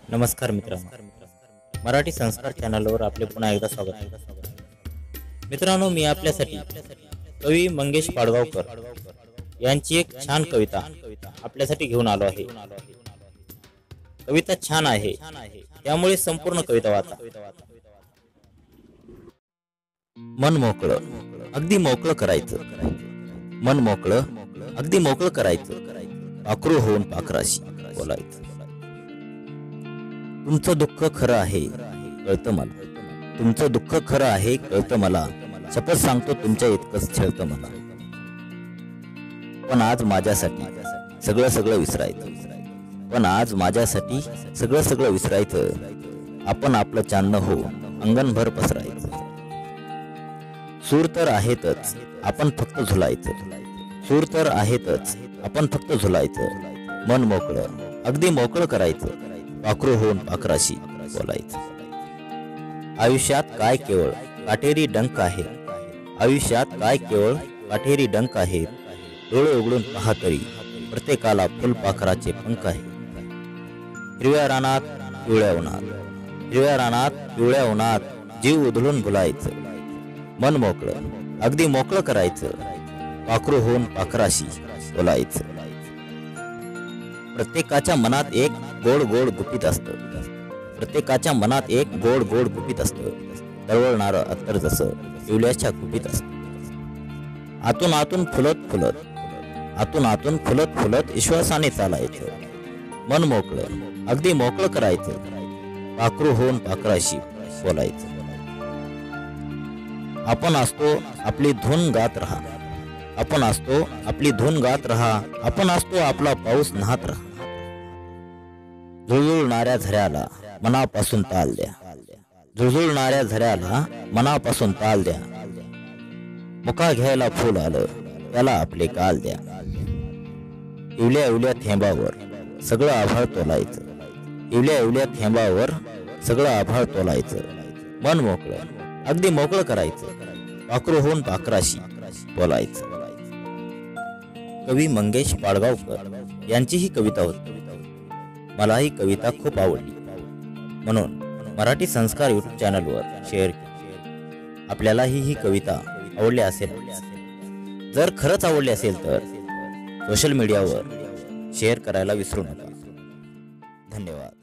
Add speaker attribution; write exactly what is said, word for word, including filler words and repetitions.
Speaker 1: नमस्कार मित्रांनो, मराठी संस्कार चॅनलवर आपले पुन्हा एकदा स्वागत आहे। मित्रांनो, मी आपल्यासाठी कवी मंगेश पाडगावकर यांची एक छान कविता आपल्यासाठी घेऊन आलो आहे। कविता छान आहे त्यामुळे संपूर्ण कविता वाचा। मन मोकळं अगदी मोकळं करायचं, मन मोकळं अगदी मोकळं करायचं, पाखरू होऊन पाखराशी बोलायचं। तुमचं दुःख खरं आहे कळतं मला, तुमचं दुःख खरं आहे कळतं मला, शपथ सांगतो तुमच्या इतकंच छळतं मला। पण आज माझ्यासाठी सगळं सगळं विसरायचं, पण आज माझ्यासाठी सगळं सगळं विसरायचं, आपण आपलं चांदणं हो अंगणभर पसरायचं। सूर तर आहेतच आपण फक्त झुलायचं, सूर तर आहेतच आपण फक्त झुलायचं, मन मोकळं अगदी मोकळं करायचं, पाखरू होऊन पाखराशी बोलायचं। आयुष्यात काय केवळ काटेरी डंक आहे, आयुष्यात काय केवळ काटेरी डंक आहे, डोळे उघडून पहा तरी प्रत्येकाला फुलपाखराचे पंख आहे। हिरव्या रानात पिवळ्या उन्हात, हिरव्या रानात पिवळ्या उन्हात जीव उधळून बोलायचं, मन मोकळं अगदी मोकळं करायचं, पाखरू होऊन पाखराशी बोलायचं। प्रत्येकाच्या मनात एक गोड गोड गुपित असतं, प्रत्येकाच्या मनात एक गोड गोड गुपित असतं, दळवळणारं अत्तर जसं पिवल्याच्या गुपित असतं। आतून आतून फुलत फुलत, आतून आतून फुलत फुलत विश्वासाने चालायचं, मन मोकळं अगदी मोकळं करायचं, पाखरू होऊन पाखराशी बोलायचं। आपण असतो आपली धून गात राहा, आपण असतो आपली धून गात राहा, आपण असतो आपला पाऊस नाहत राहा। झुळझुळणाऱ्या झऱ्याला मनापासून ताल द्या, झुळझुळणाऱ्या झऱ्याला मनापासून ताल द्या, मुका घ्यायला फूल आलं त्याला आपले काल द्या। इवल्या इवल्या थेंबावर सगळं आभाळ तोलायचं, इवल्या इवल्या थेंबावर सगळं आभाळ तोलायचं, मन मोकळं अगदी मोकळं करायचं, पाखरू होऊन पाखराशी बोलायचं। कवी मंगेश पाडगावकर यांची ही कविता होती। मला ही कविता खूप आवडली म्हणून मराठी संस्कार यूट्यूब चॅनलवर शेअर केली। आपल्यालाही ही कविता आवडली असेल, जर खरंच आवडली असेल तर सोशल मीडियावर शेअर करायला विसरू नका। धन्यवाद।